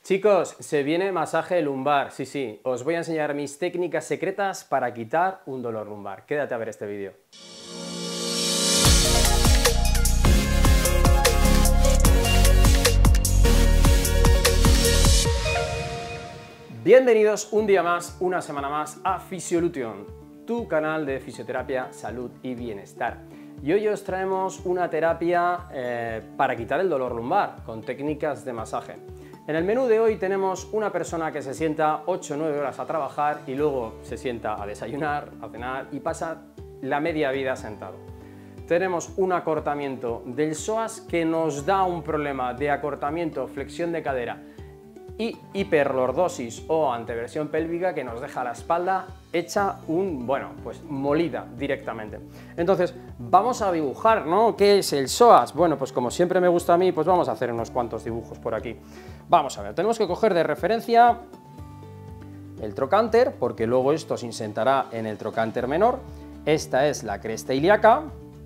Chicos, se viene masaje lumbar, sí, os voy a enseñar mis técnicas secretas para quitar un dolor lumbar. Quédate a ver este vídeo. Bienvenidos un día más, una semana más a Fisiolution, tu canal de fisioterapia, salud y bienestar. Y hoy os traemos una terapia para quitar el dolor lumbar con técnicas de masaje. En el menú de hoy tenemos una persona que se sienta 8 o 9 horas a trabajar y luego se sienta a desayunar, a cenar y pasa la media vida sentado. Tenemos un acortamiento del psoas que nos da un problema de acortamiento, flexión de cadera y hiperlordosis o anteversión pélvica que nos deja la espalda hecha molida directamente. Entonces, vamos a dibujar, ¿no? ¿Qué es el psoas? Bueno, pues como siempre me gusta a mí, pues vamos a hacer unos cuantos dibujos por aquí. Vamos a ver, tenemos que coger de referencia el trocánter, porque luego esto se insertará en el trocánter menor. Esta es la cresta ilíaca,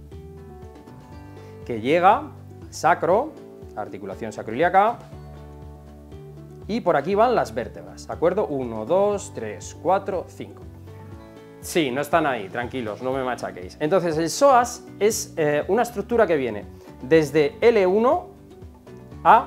que llega sacro, articulación sacroiliaca, y por aquí van las vértebras, ¿de acuerdo? 1, 2, 3, 4, 5. Sí, no están ahí, tranquilos, no me machaquéis. Entonces, el psoas es una estructura que viene desde L1 a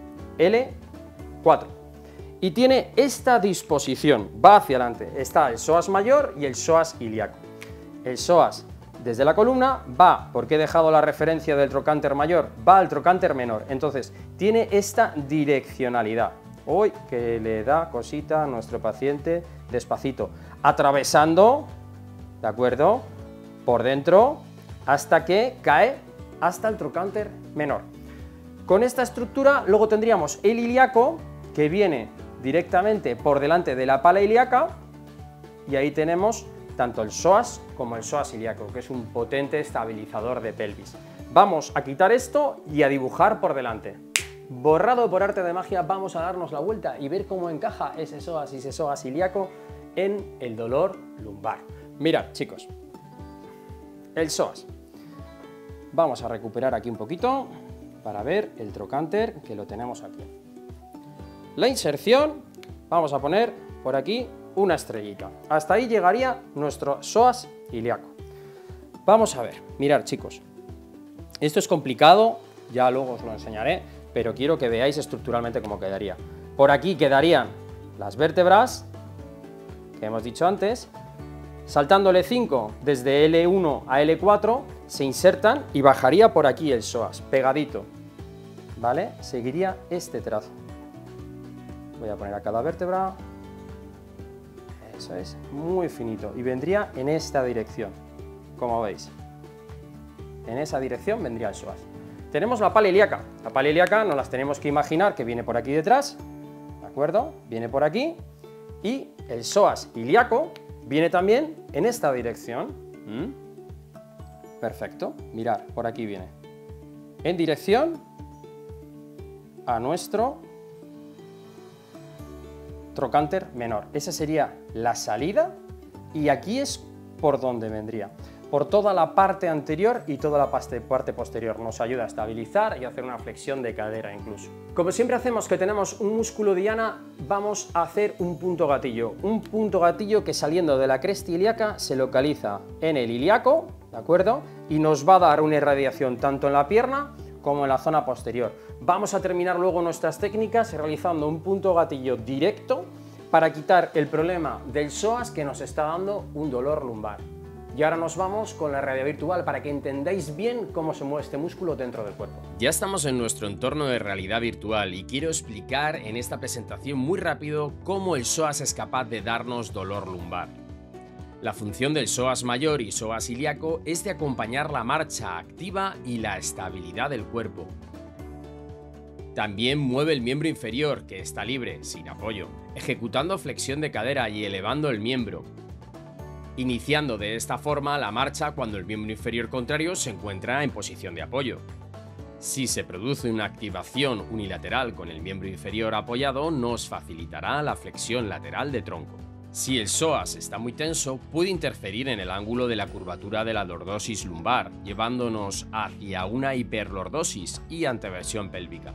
L4 y tiene esta disposición, va hacia adelante. Está el psoas mayor y el psoas ilíaco. El psoas desde la columna va, porque he dejado la referencia del trocánter mayor, va al trocánter menor. Entonces, tiene esta direccionalidad. Hoy que le da cosita a nuestro paciente despacito, atravesando, ¿de acuerdo?, por dentro hasta que cae hasta el trocánter menor. Con esta estructura luego tendríamos el ilíaco que viene directamente por delante de la pala ilíaca y ahí tenemos tanto el psoas como el psoas ilíaco, que es un potente estabilizador de pelvis. Vamos a quitar esto y a dibujar por delante. Borrado por arte de magia, vamos a darnos la vuelta y ver cómo encaja ese psoas y ese psoas ilíaco en el dolor lumbar. Mirad, chicos, el psoas. Vamos a recuperar aquí un poquito para ver el trocánter, que lo tenemos aquí. La inserción, vamos a poner por aquí una estrellita. Hasta ahí llegaría nuestro psoas ilíaco. Vamos a ver, mirad, chicos. Esto es complicado, ya luego os lo enseñaré, pero quiero que veáis estructuralmente cómo quedaría. Por aquí quedarían las vértebras, que hemos dicho antes, saltando L5 desde L1 a L4, se insertan y bajaría por aquí el psoas, pegadito, ¿vale? Seguiría este trazo. Voy a poner a cada vértebra, eso es, muy finito, y vendría en esta dirección, como veis. En esa dirección vendría el psoas. Tenemos la pala ilíaca. La pala ilíaca nos las tenemos que imaginar que viene por aquí detrás, ¿de acuerdo? Viene por aquí y el psoas ilíaco viene también en esta dirección. Perfecto, mirad, por aquí viene. En dirección a nuestro trocánter menor. Esa sería la salida y aquí es por donde vendría. Por toda la parte anterior y toda la parte posterior. Nos ayuda a estabilizar y a hacer una flexión de cadera incluso. Como siempre hacemos que tenemos un músculo diana, vamos a hacer un punto gatillo. Un punto gatillo que saliendo de la cresta ilíaca se localiza en el ilíaco, ¿de acuerdo? Y nos va a dar una irradiación tanto en la pierna como en la zona posterior. Vamos a terminar luego nuestras técnicas realizando un punto gatillo directo para quitar el problema del psoas que nos está dando un dolor lumbar. Y ahora nos vamos con la realidad virtual para que entendáis bien cómo se mueve este músculo dentro del cuerpo. Ya estamos en nuestro entorno de realidad virtual y quiero explicar en esta presentación muy rápido cómo el psoas es capaz de darnos dolor lumbar. La función del psoas mayor y psoas ilíaco es de acompañar la marcha activa y la estabilidad del cuerpo. También mueve el miembro inferior, que está libre, sin apoyo, ejecutando flexión de cadera y elevando el miembro, iniciando de esta forma la marcha cuando el miembro inferior contrario se encuentra en posición de apoyo. Si se produce una activación unilateral con el miembro inferior apoyado, nos facilitará la flexión lateral de tronco. Si el psoas está muy tenso, puede interferir en el ángulo de la curvatura de la lordosis lumbar, llevándonos hacia una hiperlordosis y anteversión pélvica.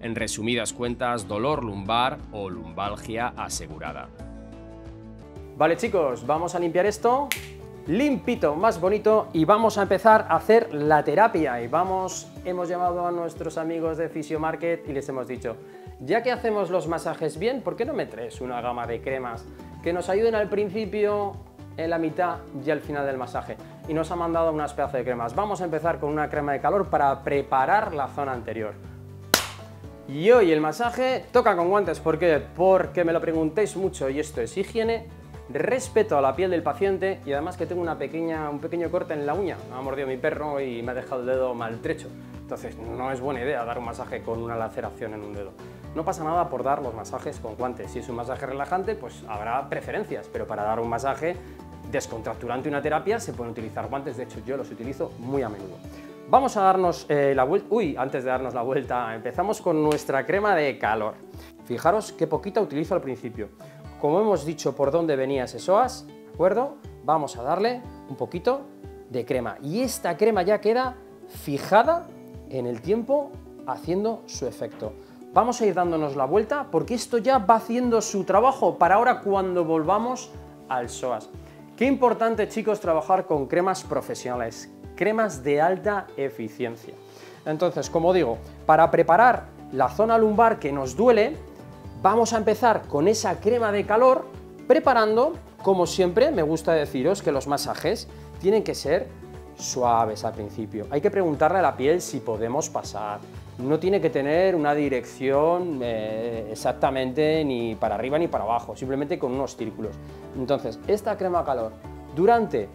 En resumidas cuentas, dolor lumbar o lumbalgia asegurada. Vale chicos, vamos a limpiar esto, limpito, más bonito, y vamos a empezar a hacer la terapia. Y hemos llamado a nuestros amigos de Physiomarket y les hemos dicho, ya que hacemos los masajes bien, ¿por qué no me traes una gama de cremas que nos ayuden al principio, en la mitad y al final del masaje? Y nos ha mandado unas pedazos de cremas. Vamos a empezar con una crema de calor para preparar la zona anterior. Y hoy el masaje toca con guantes. ¿Por qué? Porque me lo preguntéis mucho y esto es higiene, respeto a la piel del paciente y además que tengo un pequeño corte en la uña. Me ha mordido mi perro y me ha dejado el dedo maltrecho. Entonces no es buena idea dar un masaje con una laceración en un dedo. No pasa nada por dar los masajes con guantes. Si es un masaje relajante, pues habrá preferencias, pero para dar un masaje descontracturante, una terapia, se pueden utilizar guantes. De hecho, yo los utilizo muy a menudo. Vamos a darnos la vuelta. Antes de darnos la vuelta, empezamos con nuestra crema de calor. Fijaros qué poquita utilizo al principio. Como hemos dicho por dónde venía ese psoas, ¿de acuerdo? Vamos a darle un poquito de crema. Y esta crema ya queda fijada en el tiempo haciendo su efecto. Vamos a ir dándonos la vuelta porque esto ya va haciendo su trabajo para ahora cuando volvamos al psoas. Qué importante, chicos, trabajar con cremas profesionales, cremas de alta eficiencia. Entonces, como digo, para preparar la zona lumbar que nos duele, vamos a empezar con esa crema de calor, preparando, como siempre, me gusta deciros que los masajes tienen que ser suaves al principio. Hay que preguntarle a la piel si podemos pasar. No tiene que tener una dirección exactamente ni para arriba ni para abajo, simplemente con unos círculos. Entonces, esta crema de calor, durante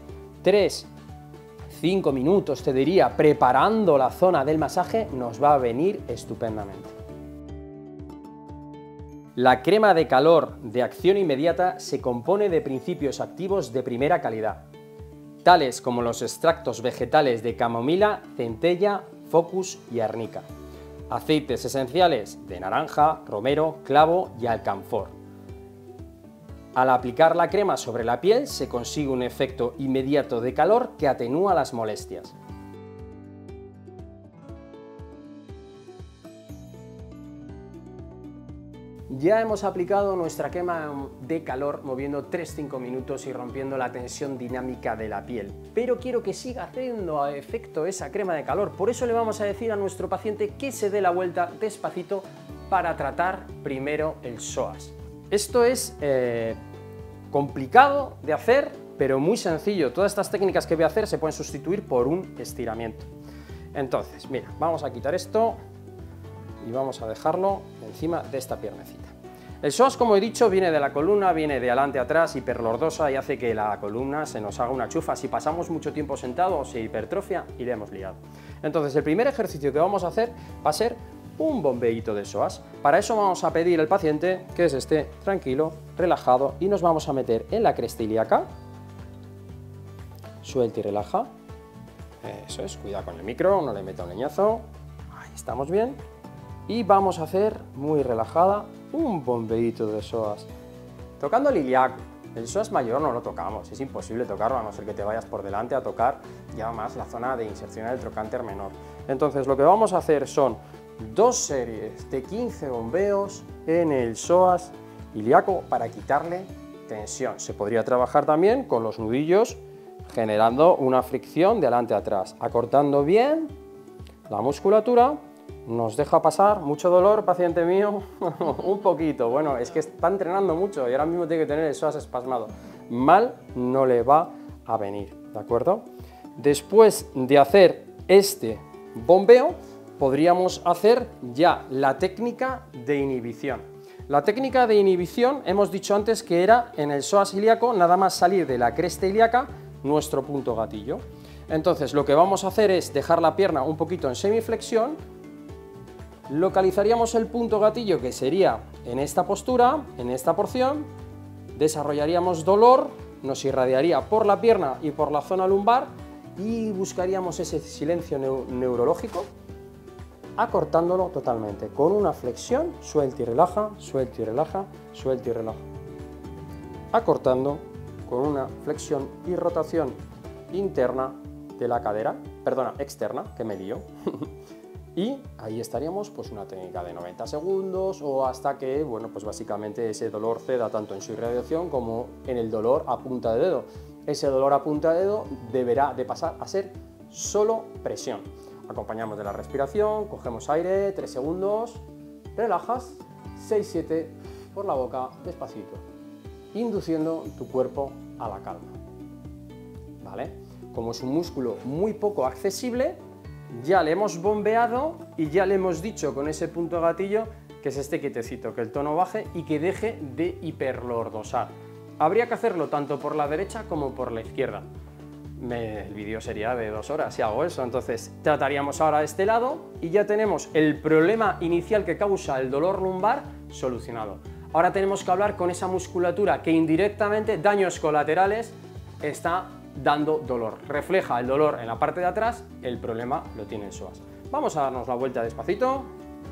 3-5 minutos, te diría, preparando la zona del masaje, nos va a venir estupendamente. La crema de calor de acción inmediata se compone de principios activos de primera calidad, tales como los extractos vegetales de camomila, centella, focus y arnica, aceites esenciales de naranja, romero, clavo y alcanfor. Al aplicar la crema sobre la piel se consigue un efecto inmediato de calor que atenúa las molestias. Ya hemos aplicado nuestra crema de calor moviendo 3-5 minutos y rompiendo la tensión dinámica de la piel, pero quiero que siga haciendo efecto esa crema de calor, por eso le vamos a decir a nuestro paciente que se dé la vuelta despacito para tratar primero el psoas. Esto es complicado de hacer, pero muy sencillo. Todas estas técnicas que voy a hacer se pueden sustituir por un estiramiento. Entonces, mira, vamos a quitar esto y vamos a dejarlo encima de esta piernecita. El psoas, como he dicho, viene de la columna, viene de adelante a atrás, hiperlordosa, y hace que la columna se nos haga una chufa. Si pasamos mucho tiempo sentados, se hipertrofia y le hemos liado. Entonces, el primer ejercicio que vamos a hacer va a ser un bombeíto de psoas. Para eso vamos a pedir al paciente que se esté tranquilo, relajado, y nos vamos a meter en la cresta ilíaca. Suelta y relaja. Eso es, cuidado con el micro, no le meta un leñazo. Ahí estamos bien. Y vamos a hacer, muy relajada, un bombeíto de psoas. Tocando el ilíaco. El psoas mayor no lo tocamos, es imposible tocarlo, a no ser que te vayas por delante a tocar ya más la zona de inserción del trocánter menor. Entonces, lo que vamos a hacer son 2 series de 15 bombeos en el psoas ilíaco para quitarle tensión. Se podría trabajar también con los nudillos, generando una fricción de adelante a atrás, acortando bien la musculatura. Nos deja pasar mucho dolor, paciente mío, un poquito. Bueno, es que está entrenando mucho y ahora mismo tiene que tener el psoas espasmado. Mal no le va a venir, ¿de acuerdo? Después de hacer este bombeo, podríamos hacer ya la técnica de inhibición. La técnica de inhibición, hemos dicho antes que era en el psoas ilíaco, nada más salir de la cresta ilíaca, nuestro punto gatillo. Entonces, lo que vamos a hacer es dejar la pierna un poquito en semiflexión. Localizaríamos el punto gatillo, que sería en esta postura, en esta porción, desarrollaríamos dolor, nos irradiaría por la pierna y por la zona lumbar y buscaríamos ese silencio neurológico, acortándolo totalmente, con una flexión, suelta y relaja, suelta y relaja, suelta y relaja. Acortando con una flexión y rotación interna de la cadera, perdona, externa, que me lío. Y ahí estaríamos pues una técnica de 90 segundos o hasta que, bueno, pues básicamente ese dolor ceda tanto en su irradiación como en el dolor a punta de dedo. Ese dolor a punta de dedo deberá de pasar a ser solo presión. Acompañamos de la respiración, cogemos aire, 3 segundos, relajas, 6-7 por la boca, despacito, induciendo tu cuerpo a la calma. ¿Vale? Como es un músculo muy poco accesible, ya le hemos bombeado y ya le hemos dicho con ese punto gatillo que se esté quietecito, que el tono baje y que deje de hiperlordosar. Habría que hacerlo tanto por la derecha como por la izquierda. El vídeo sería de 2 horas si hago eso, entonces trataríamos ahora este lado y ya tenemos el problema inicial que causa el dolor lumbar solucionado. Ahora tenemos que hablar con esa musculatura que indirectamente, daños colaterales, está dando dolor. Refleja el dolor en la parte de atrás, el problema lo tiene el psoas. Vamos a darnos la vuelta despacito.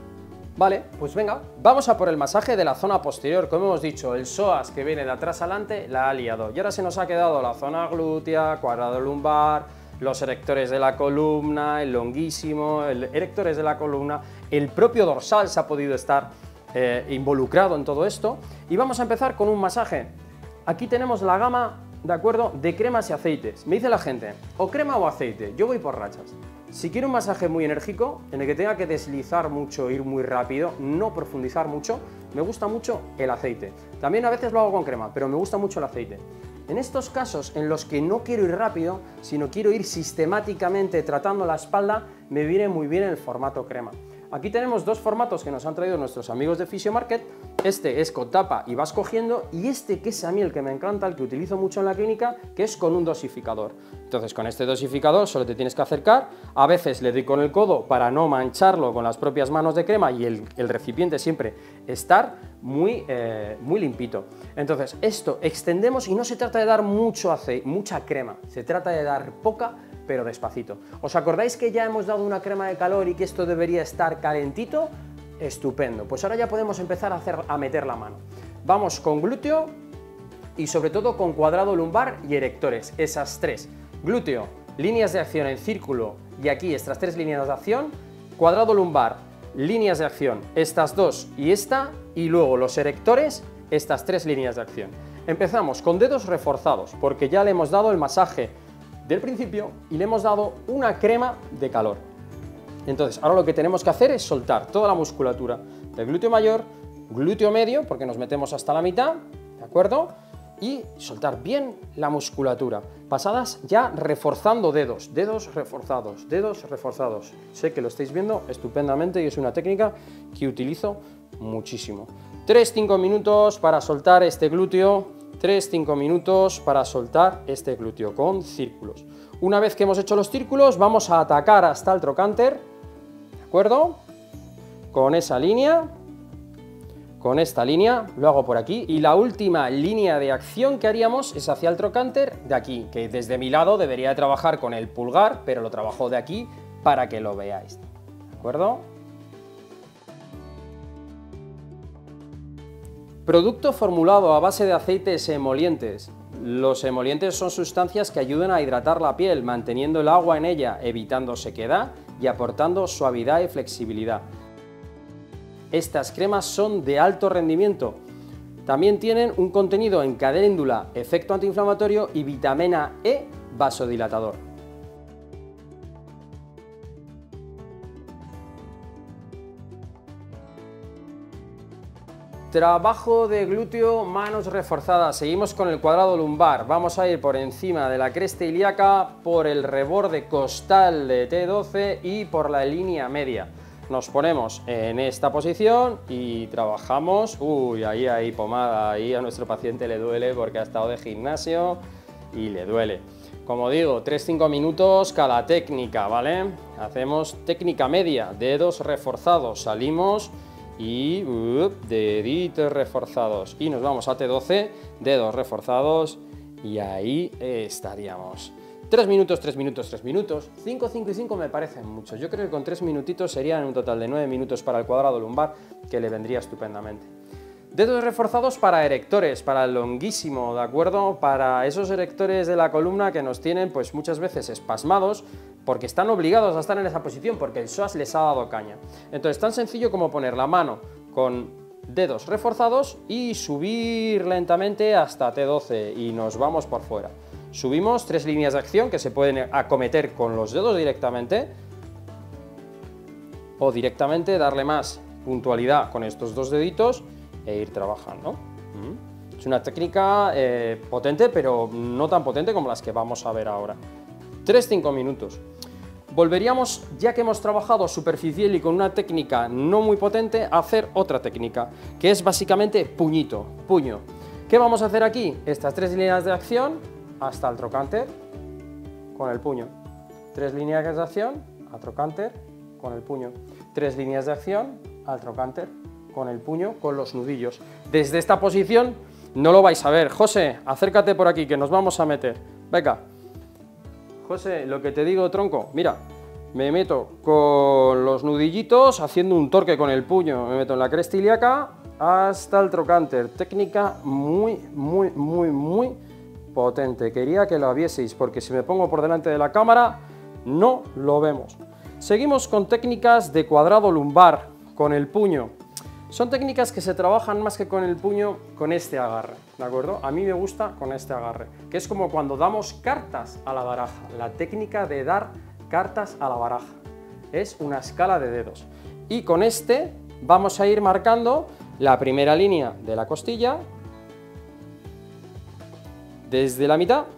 Vale, pues venga, vamos a por el masaje de la zona posterior. Como hemos dicho, el psoas que viene de atrás adelante la ha liado. Y ahora se nos ha quedado la zona glútea, cuadrado lumbar, los erectores de la columna, el longuísimo, erectores de la columna, el propio dorsal se ha podido estar involucrado en todo esto. Y vamos a empezar con un masaje. Aquí tenemos la gama, ¿de acuerdo?, de cremas y aceites. Me dice la gente, o crema o aceite, yo voy por rachas. Si quiero un masaje muy enérgico, en el que tenga que deslizar mucho, ir muy rápido, no profundizar mucho, me gusta mucho el aceite. También a veces lo hago con crema, pero me gusta mucho el aceite. En estos casos en los que no quiero ir rápido, sino quiero ir sistemáticamente tratando la espalda, me viene muy bien el formato crema. Aquí tenemos 2 formatos que nos han traído nuestros amigos de Physiomarket. Este es con tapa y vas cogiendo, y este que es a mí el que me encanta, el que utilizo mucho en la clínica, que es con un dosificador. Entonces con este dosificador solo te tienes que acercar, a veces le doy con el codo para no mancharlo con las propias manos de crema y el recipiente siempre estar muy limpito. Entonces esto extendemos y no se trata de dar mucho aceite, mucha crema, se trata de dar poca, pero despacito. ¿Os acordáis que ya hemos dado una crema de calor y que esto debería estar calentito? Estupendo, pues ahora ya podemos empezar a meter la mano. Vamos con glúteo y sobre todo con cuadrado lumbar y erectores, esas 3. Glúteo, líneas de acción en círculo y aquí estas 3 líneas de acción. Cuadrado lumbar, líneas de acción, estas 2 y esta, y luego los erectores, estas 3 líneas de acción. Empezamos con dedos reforzados porque ya le hemos dado el masaje del principio y le hemos dado una crema de calor. Entonces ahora lo que tenemos que hacer es soltar toda la musculatura del glúteo mayor, glúteo medio, porque nos metemos hasta la mitad, ¿de acuerdo? Y soltar bien la musculatura. Pasadas ya reforzando dedos, dedos reforzados, dedos reforzados. Sé que lo estáis viendo estupendamente y es una técnica que utilizo muchísimo. 3-5 minutos para soltar este glúteo. 3-5 minutos para soltar este glúteo con círculos. Una vez que hemos hecho los círculos, vamos a atacar hasta el trocánter, ¿de acuerdo? Con esa línea, con esta línea, lo hago por aquí, y la última línea de acción que haríamos es hacia el trocánter de aquí, que desde mi lado debería de trabajar con el pulgar, pero lo trabajo de aquí para que lo veáis, ¿de acuerdo? Producto formulado a base de aceites emolientes. Los emolientes son sustancias que ayudan a hidratar la piel, manteniendo el agua en ella, evitando sequedad y aportando suavidad y flexibilidad. Estas cremas son de alto rendimiento. También tienen un contenido en caléndula, efecto antiinflamatorio y vitamina E vasodilatador. Trabajo de glúteo, manos reforzadas. Seguimos con el cuadrado lumbar. Vamos a ir por encima de la cresta ilíaca, por el reborde costal de T12 y por la línea media. Nos ponemos en esta posición y trabajamos. Uy, ahí hay pomada, ahí a nuestro paciente le duele porque ha estado de gimnasio y le duele. Como digo, 3-5 minutos cada técnica, ¿vale? Hacemos técnica media, dedos reforzados, salimos y deditos reforzados y nos vamos a T12, dedos reforzados y ahí estaríamos. 3 minutos, 3 minutos, 3 minutos, 5, 5 y 5 me parecen muchos. Yo creo que con 3 minutitos serían un total de 9 minutos para el cuadrado lumbar, que le vendría estupendamente. Dedos reforzados para erectores, para el longuísimo, ¿de acuerdo? Para esos erectores de la columna que nos tienen pues muchas veces espasmados, porque están obligados a estar en esa posición, porque el psoas les ha dado caña. Entonces, tan sencillo como poner la mano con dedos reforzados y subir lentamente hasta T12 y nos vamos por fuera. Subimos 3 líneas de acción que se pueden acometer con los dedos directamente o directamente darle más puntualidad con estos 2 deditos e ir trabajando. Es una técnica potente, pero no tan potente como las que vamos a ver ahora. 3-5 minutos. Volveríamos, ya que hemos trabajado superficial y con una técnica no muy potente, a hacer otra técnica, que es básicamente puñito, puño. ¿Qué vamos a hacer aquí? Estas 3 líneas de acción hasta el trocánter con el puño. 3 líneas de acción al trocánter con el puño. 3 líneas de acción al trocánter con el puño, con los nudillos. Desde esta posición no lo vais a ver. José, acércate por aquí que nos vamos a meter. Venga. José, lo que te digo, tronco, mira, me meto con los nudillitos haciendo un torque con el puño, me meto en la cresta ilíaca hasta el trocánter. Técnica muy potente. Quería que la vieseis porque si me pongo por delante de la cámara no lo vemos. Seguimos con técnicas de cuadrado lumbar con el puño. Son técnicas que se trabajan más que con el puño, con este agarre, ¿de acuerdo? A mí me gusta con este agarre, que es como cuando damos cartas a la baraja. La técnica de dar cartas a la baraja es una escala de dedos. Y con este vamos a ir marcando la primera línea de la costilla, desde la mitad,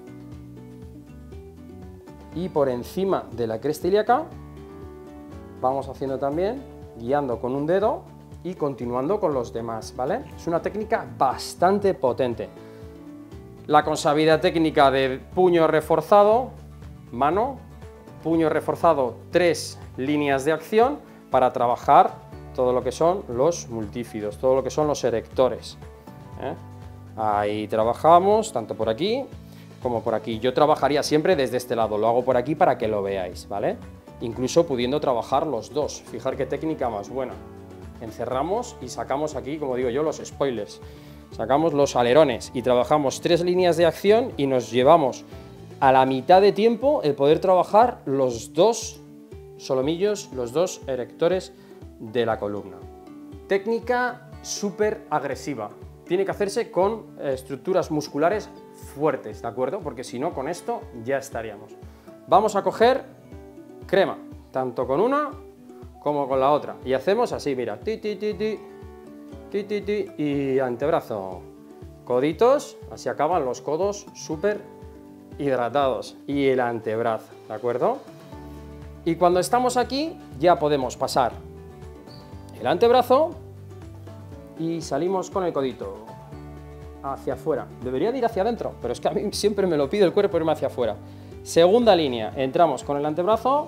y por encima de la cresta ilíaca vamos haciendo también, guiando con un dedo, y continuando con los demás, ¿vale? Es una técnica bastante potente. La consabida técnica de puño reforzado, mano, puño reforzado, 3 líneas de acción para trabajar todo lo que son los multífidos, todo lo que son los erectores. Ahí trabajamos, tanto por aquí como por aquí. Yo trabajaría siempre desde este lado, lo hago por aquí para que lo veáis, ¿vale? Incluso pudiendo trabajar los dos, fijar qué técnica más buena. Encerramos y sacamos aquí, como digo yo, los spoilers, sacamos los alerones y trabajamos 3 líneas de acción y nos llevamos a la mitad de tiempo el poder trabajar los 2 solomillos, los 2 erectores de la columna. Técnica súper agresiva, tiene que hacerse con estructuras musculares fuertes, ¿de acuerdo? Porque si no, con esto ya estaríamos. Vamos a coger crema, tanto con una como con la otra, y hacemos así, mira, ti, ti, ti, ti, ti, ti, ti, y antebrazo, coditos, así acaban los codos súper hidratados, y el antebrazo, ¿de acuerdo? Y cuando estamos aquí, ya podemos pasar el antebrazo, y salimos con el codito hacia afuera. Debería de ir hacia adentro, pero es que a mí siempre me lo pide el cuerpo irme hacia afuera. Segunda línea, entramos con el antebrazo,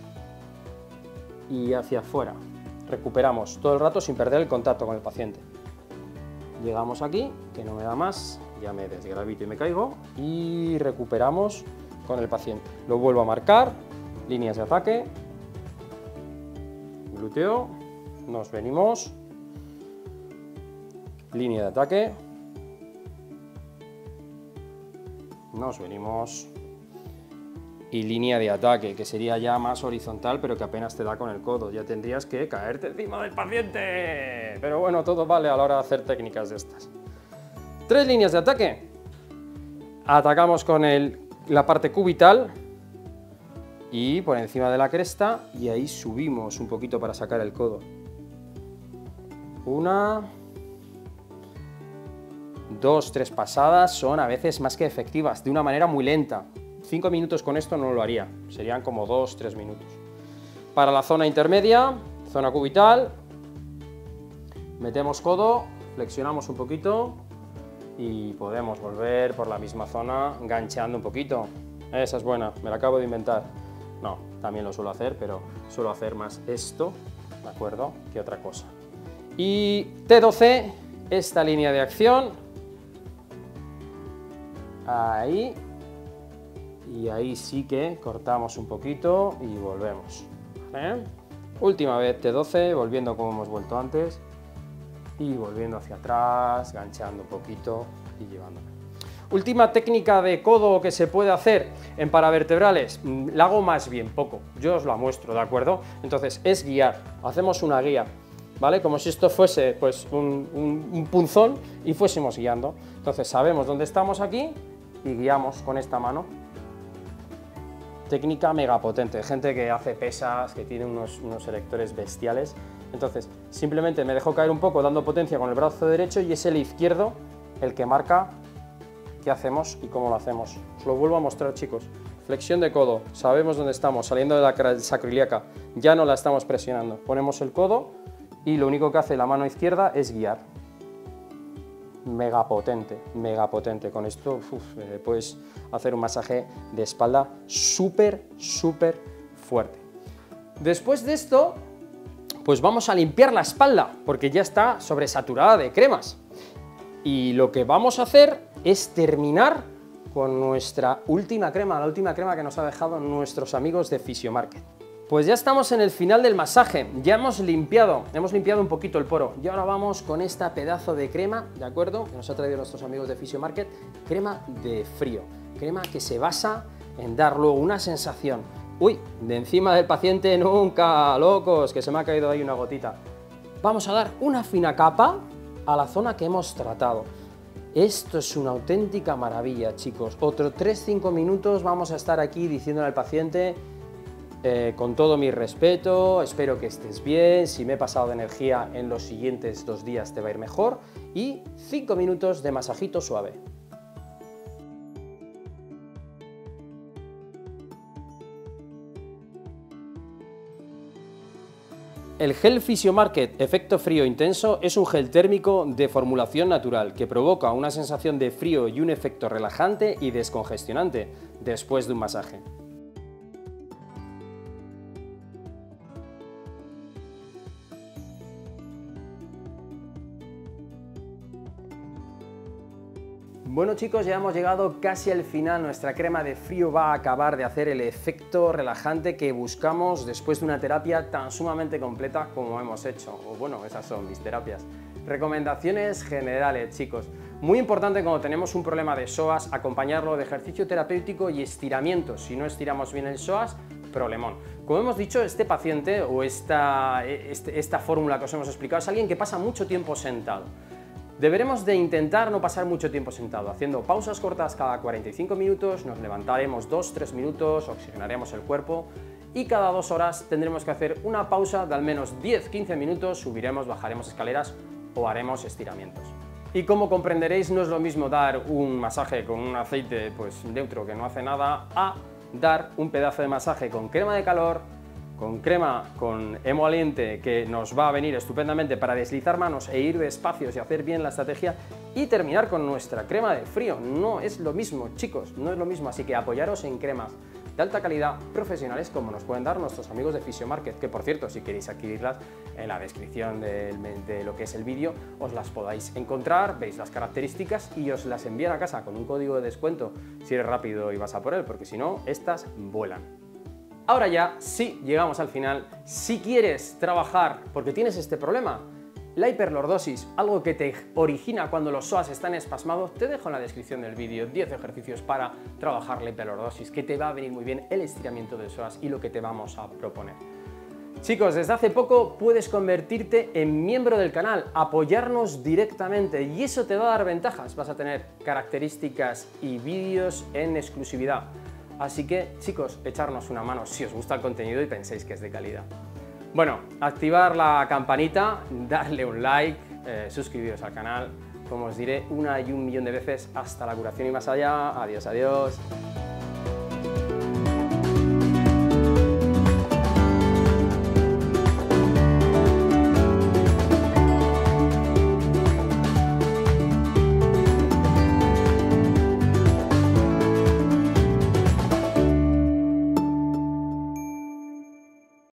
y hacia afuera. Recuperamos todo el rato sin perder el contacto con el paciente. Llegamos aquí, que no me da más, ya me desgravito y me caigo, y recuperamos con el paciente. Lo vuelvo a marcar, líneas de ataque, glúteo, nos venimos, línea de ataque, nos venimos, y línea de ataque, que sería ya más horizontal, pero que apenas te da con el codo. Ya tendrías que caerte encima del paciente. Pero bueno, todo vale a la hora de hacer técnicas de estas. 3 líneas de ataque. Atacamos con la parte cubital y por encima de la cresta, y ahí subimos un poquito para sacar el codo. 1, 2, 3 pasadas son a veces más que efectivas, de una manera muy lenta. 5 minutos con esto no lo haría, serían como 2-3 minutos. Para la zona intermedia, zona cubital, metemos codo, flexionamos un poquito y podemos volver por la misma zona gancheando un poquito. Esa es buena, me la acabo de inventar. No, también lo suelo hacer, pero suelo hacer más esto, ¿de acuerdo?, que otra cosa. Y T12, esta línea de acción, ahí. Y ahí sí que cortamos un poquito y volvemos. ¿Vale? Última vez T12, volviendo como hemos vuelto antes y volviendo hacia atrás, gancheando un poquito y llevándome. Última técnica de codo que se puede hacer en paravertebrales, la hago más bien poco, yo os la muestro, ¿de acuerdo? Entonces es guiar, hacemos una guía, ¿vale? Como si esto fuese pues un punzón y fuésemos guiando. Entonces sabemos dónde estamos aquí y guiamos con esta mano. Técnica mega potente, gente que hace pesas, que tiene unos erectores bestiales. Entonces simplemente me dejo caer un poco dando potencia con el brazo derecho y es el izquierdo el que marca qué hacemos y cómo lo hacemos. Os lo vuelvo a mostrar, chicos. Flexión de codo, sabemos dónde estamos, saliendo de la sacroiliaca, ya no la estamos presionando. Ponemos el codo y lo único que hace la mano izquierda es guiar. Mega potente. Con esto puedes hacer un masaje de espalda súper fuerte. Después de esto, pues vamos a limpiar la espalda, porque ya está sobresaturada de cremas. Y lo que vamos a hacer es terminar con nuestra última crema, la última crema que nos ha dejado nuestros amigos de Physiomarket. Pues ya estamos en el final del masaje, ya hemos limpiado un poquito el poro y ahora vamos con esta pedazo de crema, ¿de acuerdo? Que nos ha traído nuestros amigos de Physiomarket, crema de frío, crema que se basa en dar luego una sensación, uy, de encima del paciente nunca, locos, que se me ha caído ahí una gotita. Vamos a dar una fina capa a la zona que hemos tratado. Esto es una auténtica maravilla, chicos. Otros 3-5 minutos vamos a estar aquí diciéndole al paciente con todo mi respeto, espero que estés bien, si me he pasado de energía en los siguientes 2 días te va a ir mejor y 5 minutos de masajito suave. El gel Physiomarket Efecto Frío Intenso es un gel térmico de formulación natural que provoca una sensación de frío y un efecto relajante y descongestionante después de un masaje. Bueno, chicos, ya hemos llegado casi al final. Nuestra crema de frío va a acabar de hacer el efecto relajante que buscamos después de una terapia tan sumamente completa como hemos hecho. O bueno, esas son mis terapias. Recomendaciones generales, chicos. Muy importante cuando tenemos un problema de psoas, acompañarlo de ejercicio terapéutico y estiramientos. Si no estiramos bien el psoas, problemón. Como hemos dicho, este paciente o esta fórmula que os hemos explicado es alguien que pasa mucho tiempo sentado. Deberemos de intentar no pasar mucho tiempo sentado, haciendo pausas cortas cada 45 minutos, nos levantaremos 2-3 minutos, oxigenaremos el cuerpo y cada 2 horas tendremos que hacer una pausa de al menos 10-15 minutos, subiremos, bajaremos escaleras o haremos estiramientos. Y como comprenderéis, no es lo mismo dar un masaje con un aceite pues neutro que no hace nada a dar un pedazo de masaje con crema de calor, con crema con emoliente que nos va a venir estupendamente para deslizar manos e ir despacios y hacer bien la estrategia y terminar con nuestra crema de frío. No es lo mismo, chicos, no es lo mismo, así que apoyaros en cremas de alta calidad profesionales como nos pueden dar nuestros amigos de Physiomarket, que por cierto, si queréis adquirirlas en la descripción de lo que es el vídeo os las podáis encontrar, veis las características y os las envían a casa con un código de descuento si eres rápido y vas a por él, porque si no, estas vuelan. Ahora ya, sí, llegamos al final. Si quieres trabajar porque tienes este problema, la hiperlordosis, algo que te origina cuando los psoas están espasmados, te dejo en la descripción del vídeo 10 ejercicios para trabajar la hiperlordosis, que te va a venir muy bien el estiramiento del psoas y lo que te vamos a proponer. Chicos, desde hace poco puedes convertirte en miembro del canal, apoyarnos directamente y eso te va a dar ventajas. Vas a tener características y vídeos en exclusividad. Así que, chicos, echarnos una mano si os gusta el contenido y pensáis que es de calidad. Bueno, activar la campanita, darle un like, suscribiros al canal. Como os diré una y un millón de veces, hasta la curación y más allá. Adiós, adiós.